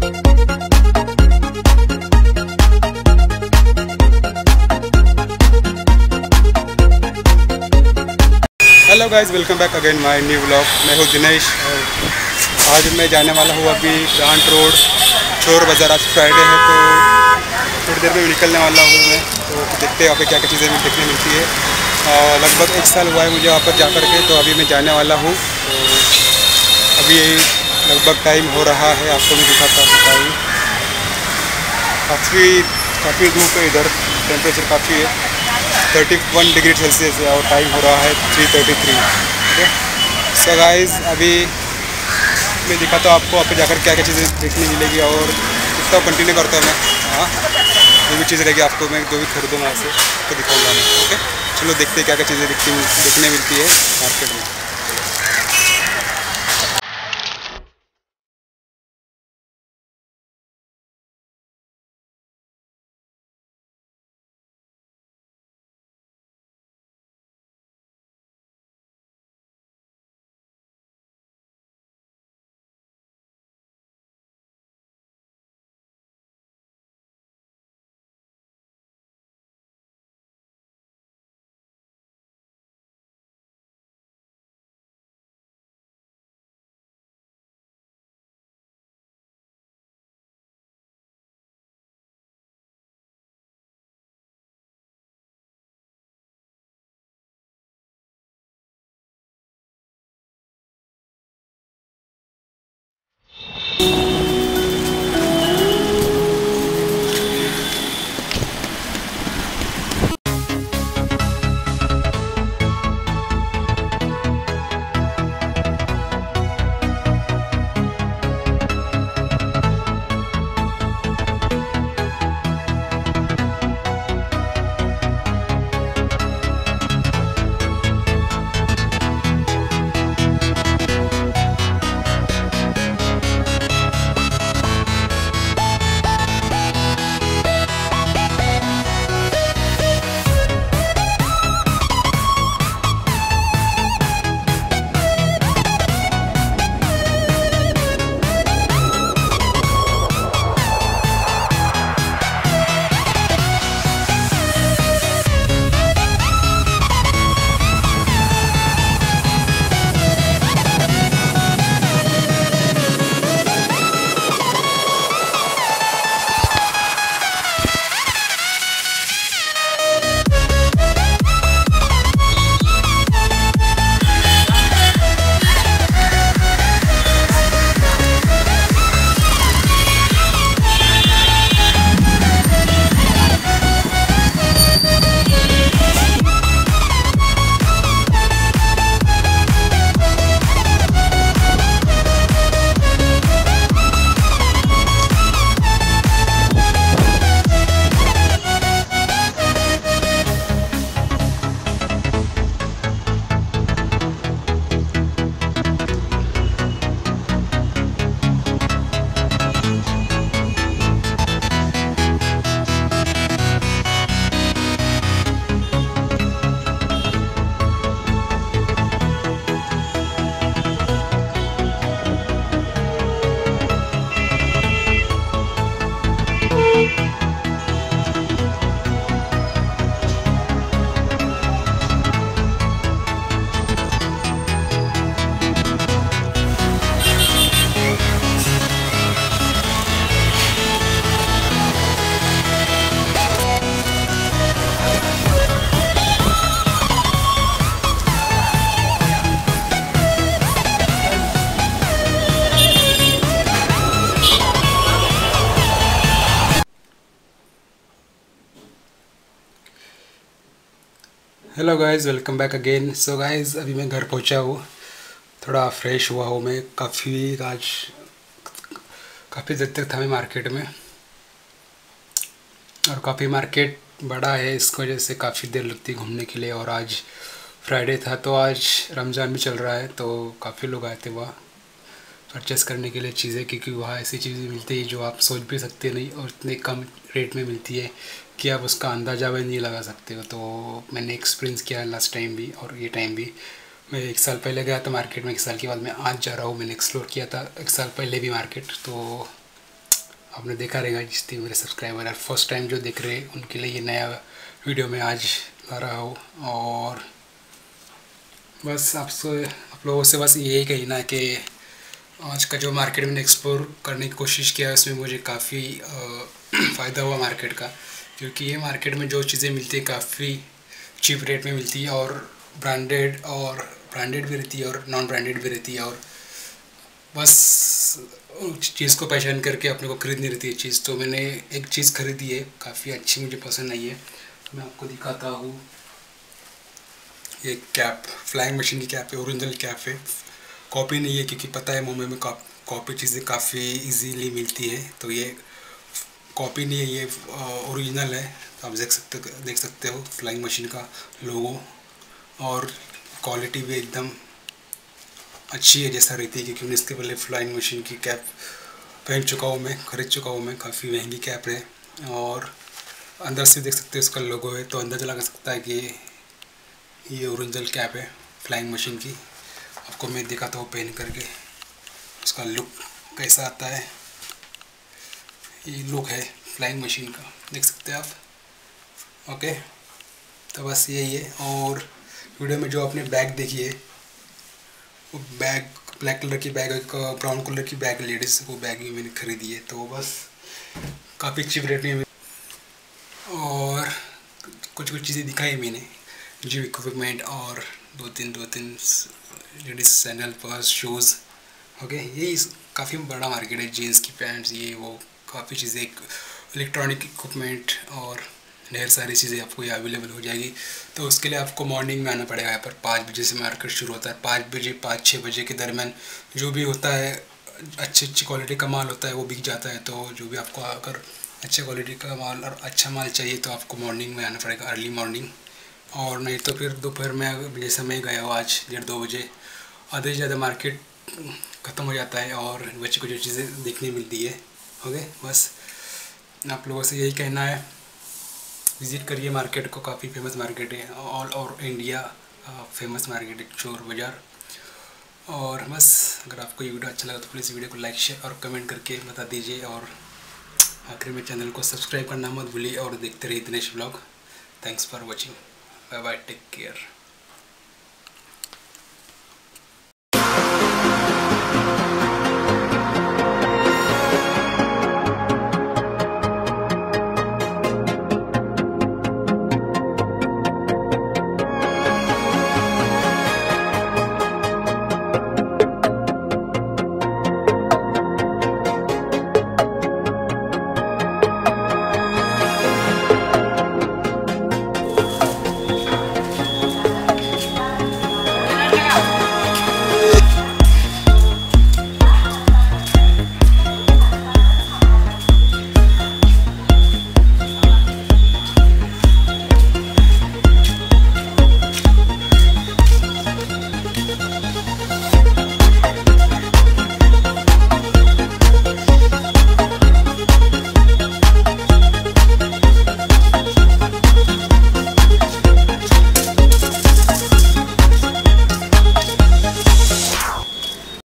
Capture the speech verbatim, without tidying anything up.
Hello guys, welcome back again my new vlog. मैं हूँ दिनेश और आज मैं जाने वाला हूँ अभी ग्रांट रोड चोर बाज़ार। आज फ्राइडे है तो थोड़ी देर में निकलने वाला हूँ मैं। तो देखते हैं वहाँ पे क्या क्या चीज़ें देखने मिलती है। और लगभग एक साल हुआ है मुझे वहाँ पर जा कर के, तो अभी मैं जाने वाला हूँ। तो अभी लगभग टाइम हो रहा है, आपको मैं दिखाता हूँ टाइम। काफ़ी काफ़ी धूप है इधर, टेम्परेचर काफ़ी है, थर्टी वन डिग्री सेल्सियस है और टाइम हो रहा है three thirty three. Okay so guys, अभी मैं दिखाता हूँ आपको वहाँ पे जाकर क्या क्या चीज़ें देखने मिलेगी और कितना कंटिन्यू करता हूँ मैं। हाँ, जो भी चीज़ रहेगी आपको मैं जो भी खरीदूँ वहाँ से तो दिखाऊँगा मैं। ओके चलो देखते हैं क्या क्या चीज़ें दिखती देखने मिलती है मार्केट में। Hello guys, welcome back again. So guys, अभी मैं घर पहुंचा हूँ, थोड़ा फ्रेश हुआ हूँ मैं। काफ़ी आज काफ़ी देर तक था मैं मार्केट में, और काफ़ी मार्केट बड़ा है, इसकी वजह से काफ़ी देर लगती है घूमने के लिए। और आज फ्राइडे था तो आज रमज़ान भी चल रहा है, तो काफ़ी लोग आए थे वहाँ परचेस करने के लिए चीज़ें, क्योंकि वहाँ ऐसी चीज़ें मिलती है जो आप सोच भी सकते नहीं और इतने कम रेट में मिलती है कि आप उसका अंदाज़ा भी नहीं लगा सकते हो। तो मैंने एक्सपीरियंस किया लास्ट टाइम भी और ये टाइम भी। मैं एक साल पहले गया था मार्केट में, एक साल के बाद मैं आज जा रहा हूँ। मैंने एक्सप्लोर किया था एक साल पहले भी मार्केट, तो आपने देखा रहेगा जितने मेरे सब्सक्राइबर है फर्स्ट टाइम जो देख रहे हैं उनके लिए ये नया वीडियो मैं आज ला रहा हूँ। और बस आपसे आप लोगों से बस यही कहना है कि आज का जो मार्केट में एक्सप्लोर करने की कोशिश किया उसमें मुझे काफ़ी फ़ायदा हुआ मार्केट का, क्योंकि ये मार्केट में जो चीज़ें मिलती है काफ़ी चीप रेट में मिलती है और ब्रांडेड और ब्रांडेड भी रहती है और नॉन ब्रांडेड भी रहती है। और बस चीज़ को पहचान करके अपने को खरीदनी रहती है चीज़। तो मैंने एक चीज़ खरीदी है, काफ़ी अच्छी मुझे पसंद आई है, मैं आपको दिखाता हूँ। ये कैप फ्लाइंग मशीन की कैप है, ओरिजिनल कैप है, कॉपी नहीं है, क्योंकि पता है मुंबई में कॉपी चीज़ें काफ़ी इजीली मिलती है। तो ये कॉपी नहीं है, ये ओरिजिनल है। तो आप देख सकते देख सकते हो फ्लाइंग मशीन का लोगो, और क्वालिटी भी एकदम अच्छी है जैसा रहती है, क्योंकि मैंने इसके पहले फ्लाइंग मशीन की कैप पहन चुका हूँ, मैं खरीद चुका हूँ मैं, काफ़ी महंगी कैप है। और अंदर से देख सकते हो इसका लोगो है, तो अंदर लगा सकता है कि ये ओरिजिनल कैप है फ्लाइंग मशीन की। आपको मैं दिखाता हूँ पहन करके उसका लुक कैसा आता है। ये लुक है फ्लाइंग मशीन का, देख सकते हैं आप। ओके, तो बस यही है। और वीडियो में जो आपने बैग देखी है वो बैग ब्लैक कलर की बैग, एक ब्राउन कलर की बैग लेडीज़, वो बैग भी मैंने खरीदी है। तो बस काफ़ी चीप रेट में। और कुछ कुछ चीज़ें दिखाई मैंने, जिम इक्विपमेंट और दो तीन दो तीन ladies sandal, purse, shoes. Okay, यही काफ़ी बड़ा मार्केट है, जीन्स की पैंट्स, ये वो काफ़ी चीज़ें, इलेक्ट्रॉनिक इक्विपमेंट और ढेर सारी चीज़ें आपको ये अवेलेबल हो जाएगी। तो उसके लिए आपको मॉर्निंग में आना पड़ेगा। यहाँ पर पाँच बजे से मार्केट शुरू होता है, पाँच बजे पाँच छः बजे के दरमियान जो भी होता है अच्छी अच्छी क्वालिटी का माल होता है वो बिक जाता है। तो जो भी आपको अगर अच्छे क्वालिटी का माल और अच्छा माल चाहिए तो आपको मॉर्निंग में आना पड़ेगा, अर्ली मॉर्निंग। और नहीं तो फिर दोपहर में, जैसे मैं गया हूँ आज डेढ़ दो बजे, आधे से ज़्यादा मार्केट ख़त्म हो जाता है और बच्चे को जो चीज़ें देखने मिलती है। ओके, बस आप लोगों से यही कहना है, विज़िट करिए मार्केट को, काफ़ी फेमस मार्केट है, all over India famous market है चोर बाज़ार। और बस अगर आपको ये वीडियो अच्छा लगा तो प्लीज़ वीडियो को लाइक शेयर और कमेंट करके बता दीजिए। और आखिर में चैनल को सब्सक्राइब करना मत भूलिए और देखते रहिए Dinesh blog. Thanks for watching, bye bye, take care.